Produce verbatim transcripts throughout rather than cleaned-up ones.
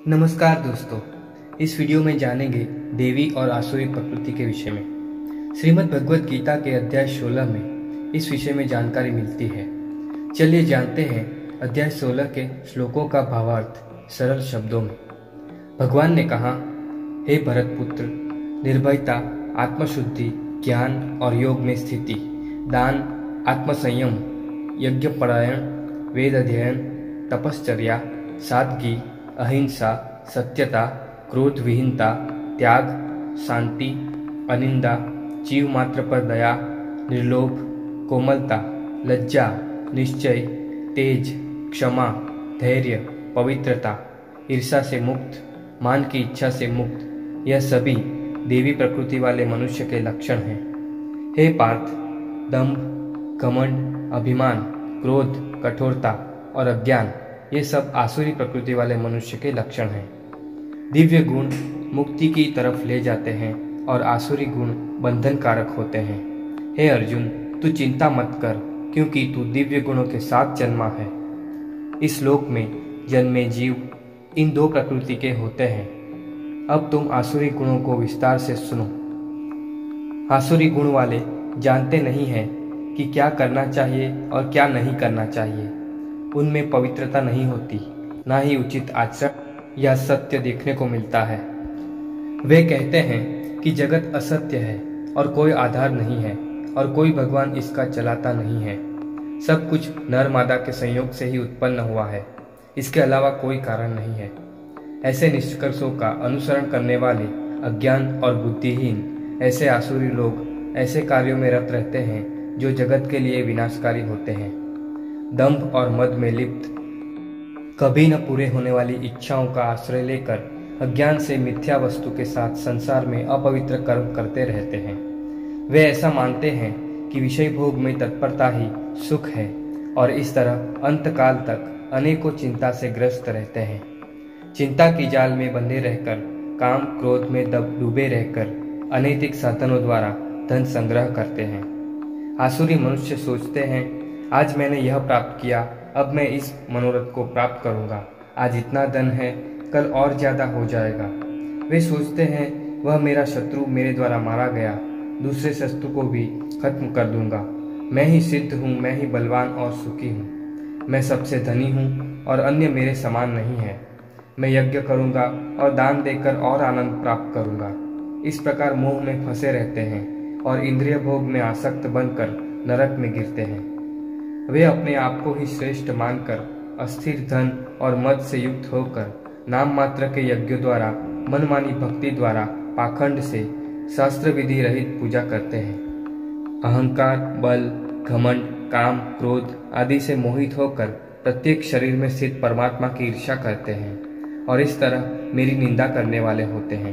नमस्कार दोस्तों, इस वीडियो में जानेंगे देवी और आसुरी प्रकृति के विषय में। श्रीमद् भगवद गीता के अध्याय सोलह में इस विषय में जानकारी मिलती है। चलिए जानते हैं अध्याय सोलह के श्लोकों का भावार्थ सरल शब्दों में। भगवान ने कहा, हे भरतपुत्र, निर्भयता, आत्मशुद्धि, ज्ञान और योग में स्थिति, दान, आत्मसंयम, यज्ञपरायण, वेद अध्ययन, तपश्चर्या, सादगी, अहिंसा, सत्यता, क्रोध विहीनता, त्याग, शांति, अनिंदा, जीव मात्र पर दया, निर्लोभ, कोमलता, लज्जा, निश्चय, तेज, क्षमा, धैर्य, पवित्रता, ईर्षा से मुक्त, मान की इच्छा से मुक्त, यह सभी देवी प्रकृति वाले मनुष्य के लक्षण हैं। हे पार्थ, दंभ, घमंड, अभिमान, क्रोध, कठोरता और अज्ञान, ये सब आसुरी प्रकृति वाले मनुष्य के लक्षण हैं। दिव्य गुण मुक्ति की तरफ ले जाते हैं और आसुरी गुण बंधन कारक होते हैं। हे अर्जुन, तू चिंता मत कर, क्योंकि तू दिव्य गुणों के साथ जन्मा है। इस लोक में जन्मे जीव इन दो प्रकृति के होते हैं। अब तुम आसुरी गुणों को विस्तार से सुनो। आसुरी गुण वाले जानते नहीं हैं कि क्या करना चाहिए और क्या नहीं करना चाहिए। उनमें पवित्रता नहीं होती, ना ही उचित आचरण या सत्य देखने को मिलता है। वे कहते हैं कि जगत असत्य है और कोई आधार नहीं है और कोई भगवान इसका चलाता नहीं है। सब कुछ नर मादा के संयोग से ही उत्पन्न हुआ है, इसके अलावा कोई कारण नहीं है। ऐसे निष्कर्षों का अनुसरण करने वाले अज्ञान और बुद्धिहीन ऐसे आसुरी लोग ऐसे कार्यों में रत रहते हैं जो जगत के लिए विनाशकारी होते हैं। दंभ और मद में लिप्त, कभी न पूरे होने वाली इच्छाओं का आश्रय लेकर अज्ञान से मिथ्या वस्तु के साथ संसार में अपवित्र कर्म करते रहते हैं। वे ऐसा मानते हैं कि विषय भोग में तत्परता ही सुख है और इस तरह अंतकाल तक अनेकों चिंता से ग्रस्त रहते हैं। चिंता की जाल में बंधे रहकर, काम क्रोध में दब डूबे रहकर अनैतिक साधनों द्वारा धन संग्रह करते हैं। आसुरी मनुष्य सोचते हैं, आज मैंने यह प्राप्त किया, अब मैं इस मनोरथ को प्राप्त करूंगा। आज इतना धन है, कल और ज्यादा हो जाएगा। वे सोचते हैं, वह मेरा शत्रु मेरे द्वारा मारा गया, दूसरे शत्रु को भी खत्म कर दूंगा। मैं ही सिद्ध हूँ, मैं ही बलवान और सुखी हूँ। मैं सबसे धनी हूँ और अन्य मेरे समान नहीं है। मैं यज्ञ करूंगा और दान देकर और आनंद प्राप्त करूंगा। इस प्रकार मोह में फंसे रहते हैं और इंद्रिय भोग में आसक्त बनकर नरक में गिरते हैं। वे अपने आप को ही श्रेष्ठ मानकर अस्थिर धन और मद से युक्त होकर नाम मात्र के यज्ञों द्वारा, मनमानी भक्ति द्वारा, पाखंड से शास्त्र विधि रहित पूजा करते हैं। अहंकार, बल, घमंड, काम, क्रोध आदि से मोहित होकर प्रत्येक शरीर में स्थित परमात्मा की ईर्ष्या करते हैं और इस तरह मेरी निंदा करने वाले होते हैं।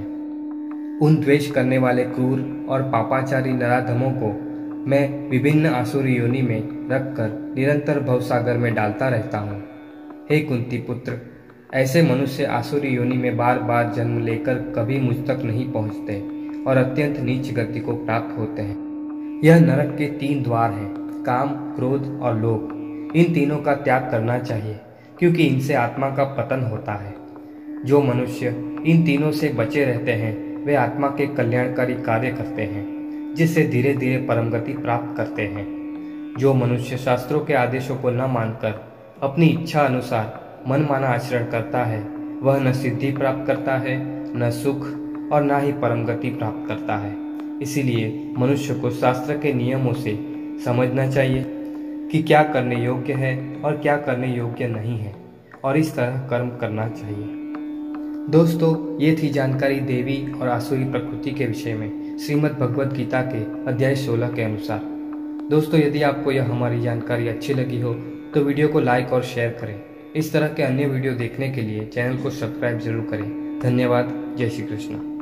उन द्वेष करने वाले क्रूर और पापाचारी नराधमों को मैं विभिन्न आसुरी योनि में रखकर निरंतर भवसागर में डालता रहता हूँ। हे कुंती पुत्र, ऐसे मनुष्य आसुरी योनि में बार बार जन्म लेकर कभी मुझ तक नहीं पहुँचते और अत्यंत नीच गति को प्राप्त होते हैं। यह नरक के तीन द्वार हैं, काम, क्रोध और लोभ। इन तीनों का त्याग करना चाहिए, क्योंकि इनसे आत्मा का पतन होता है। जो मनुष्य इन तीनों से बचे रहते हैं वे आत्मा के कल्याणकारी कार्य करते हैं, जिससे धीरे धीरे परम गति प्राप्त करते हैं। जो मनुष्य शास्त्रों के आदेशों को न मानकर अपनी इच्छा अनुसार मनमाना आचरण करता है, वह न सिद्धि प्राप्त करता है, न सुख और न ही परम गति प्राप्त करता है। इसीलिए मनुष्य को शास्त्र के नियमों से समझना चाहिए कि क्या करने योग्य है और क्या करने योग्य नहीं है, और इस तरह कर्म करना चाहिए। दोस्तों, ये थी जानकारी देवी और आसुरी प्रकृति के विषय में श्रीमद् भगवद गीता के अध्याय सोलह के अनुसार। दोस्तों, यदि आपको यह हमारी जानकारी अच्छी लगी हो तो वीडियो को लाइक और शेयर करें। इस तरह के अन्य वीडियो देखने के लिए चैनल को सब्सक्राइब जरूर करें। धन्यवाद। जय श्री कृष्ण।